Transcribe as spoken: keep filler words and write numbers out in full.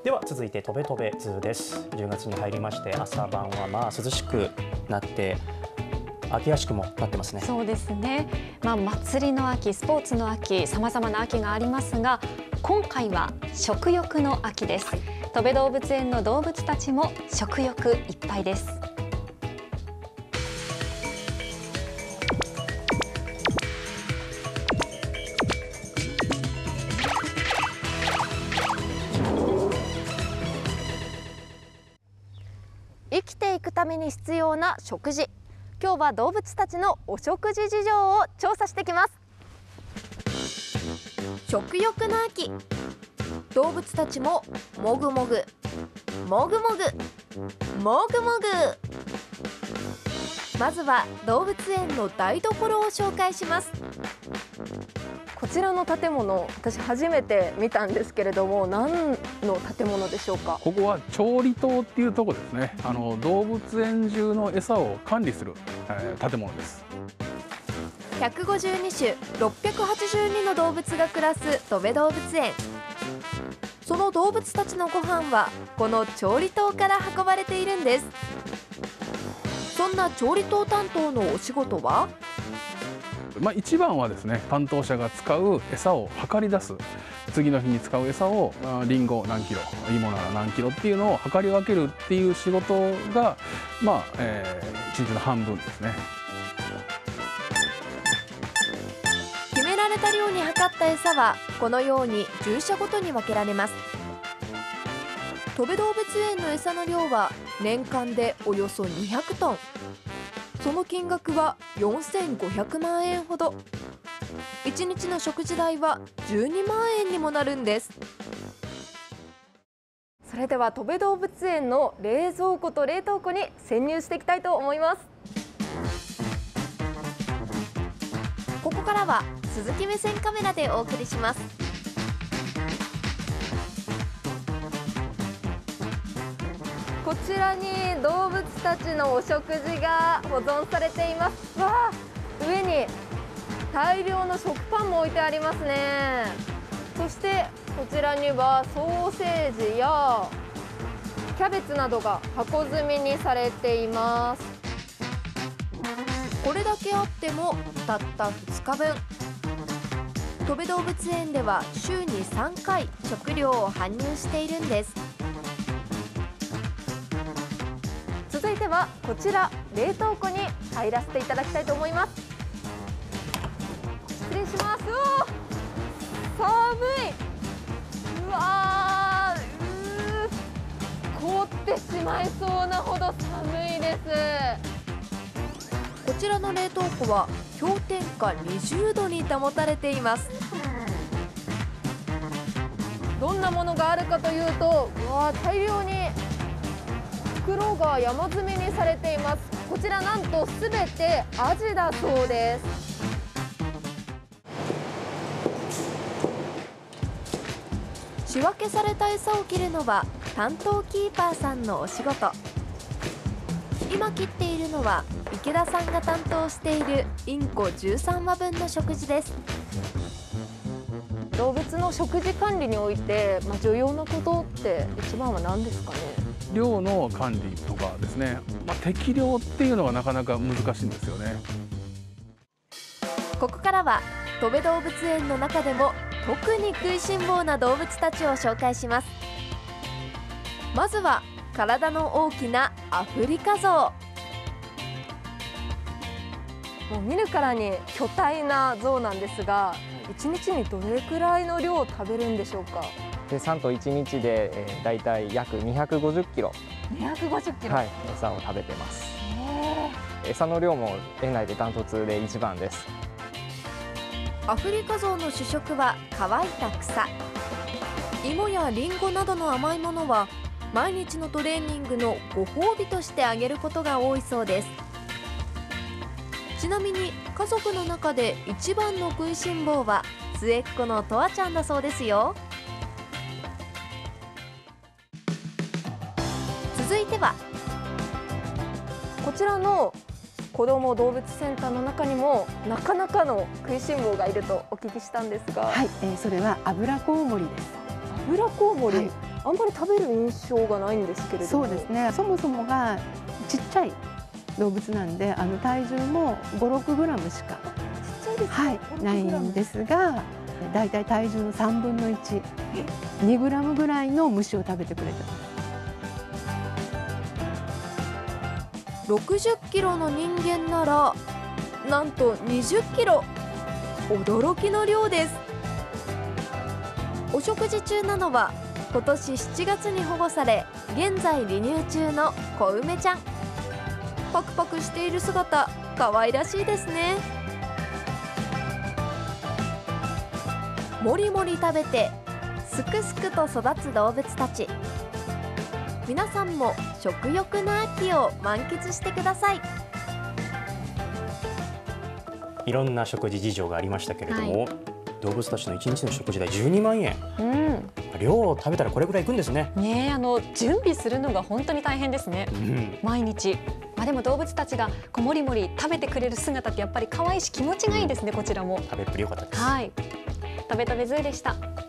では続いてとべとべズーです。じゅうがつに入りまして朝晩はまあ涼しくなって秋らしくもなってますね。 そうですね、まあ、祭りの秋、スポーツの秋、さまざまな秋がありますが、今回は食欲の秋です。はい、とべ動物園の動物たちも食欲いっぱいです。 生きていくために必要な食事。今日は動物たちのお食事事情を調査してきます。食欲の秋、動物たちももぐもぐもぐもぐもぐもぐ。まずは動物園の台所を紹介します。 こちらの建物、私初めて見たんですけれども、何の建物でしょうか。 ここは調理棟っていうところですね。あの動物園中の餌を管理する、えー、建物です。 ひゃくごじゅうに種ろっぴゃくはちじゅうにの動物が暮らすとべ動物園。その動物たちのご飯はこの調理棟から運ばれているんです。そんな調理棟担当のお仕事は、 まあ、一番はですね、担当者が使う餌を測り出す。次の日に使う餌をリンゴ何キロ、芋なら何キロっていうのを測り分けるっていう仕事が、まあえー、一日の半分ですね。 決められた量に測った餌はこのように獣舎ごとに分けられます。とべ動物園の餌の量は年間でおよそにひゃくトン。その金額はよんせんごひゃくまんえんほど。いちにちの食事代はじゅうにまんえんにもなるんです。 それではとべ動物園の冷蔵庫と冷凍庫に潜入していきたいと思います。 ここからは鈴木目線カメラでお送りします。 こちらに動物たちのお食事が保存されています。わあ、上に大量の食パンも置いてありますね。そしてこちらにはソーセージやキャベツなどが箱積みにされています。 これだけあってもたったふつかぶん。とべ動物園では週にさんかい食料を搬入しているんです。 続いてはこちら冷凍庫に入らせていただきたいと思います。失礼します。おー、寒い。うわー、うー、凍ってしまいそうなほど寒いです。 こちらの冷凍庫は氷点下にじゅうどに保たれています。 どんなものがあるかというと、うわー、大量に袋が山積みにされています。こちらなんとすべてアジだそうです。 仕分けされた餌を切るのは担当キーパーさんのお仕事。今切っているのは池田さんが担当しているインコじゅうさんわぶんの食事です。 動物の食事管理において、まあ、重要なことって一番は何ですかね。 量の管理とかですね、まあ、適量っていうのがなかなか難しいんですよね。 ここからはとべ動物園の中でも特に食いしん坊な動物たちを紹介します。まずは体の大きなアフリカゾウ。もう見るからに巨大なゾウなんですが、いちにちにどれくらいの量を食べるんでしょうか。 でさんといちにちで、えー、だいたい約にひゃくごじゅっキロ、 にひゃくごじゅっキロ、 はい、餌を食べてます。餌の量も園内でダントツで一番です。 アフリカゾウの主食は乾いた草。芋やリンゴなどの甘いものは毎日のトレーニングのご褒美としてあげることが多いそうです。ちなみに家族の中で一番の食いしん坊は末っ子のとわちゃんだそうですよ。続いてはこちらの子ども動物センターの中にもなかなかの食いしん坊がいるとお聞きしたんですが、 はい、えー、それはアブラコウモリです。 アブラコウモリ、はい、 あんまり食べる印象がないんですけれども。 そうですね。そもそもがちっちゃい動物なんで、あの体重もご、ろくグラムしか、はい、ないんですが、だいたい体重のさんぶんのいち、にグラムぐらいの虫を食べてくれてます。 ろくじゅっキロの人間ならなんとにじゅっキロ、驚きの量です。お食事中なのは今年しちがつに保護され現在離乳中の小梅ちゃん。パクパクしている姿可愛らしいですね。もりもり食べてすくすくと育つ動物たち。皆さんも食欲の秋を満喫してください。 いろんな食事事情がありましたけれども、 はい、 動物たちのいちにちの食事代じゅうにまんえん、 うん、 量を食べたらこれぐらいいくんですね。 ねえ、あの準備するのが本当に大変ですね、 うん、 毎日。まあ、でも動物たちがこうもりもり食べてくれる姿ってやっぱり可愛いし気持ちがいいですね、こちらも。 食べっぷり良かったです。 はい、食べ食べズーでした。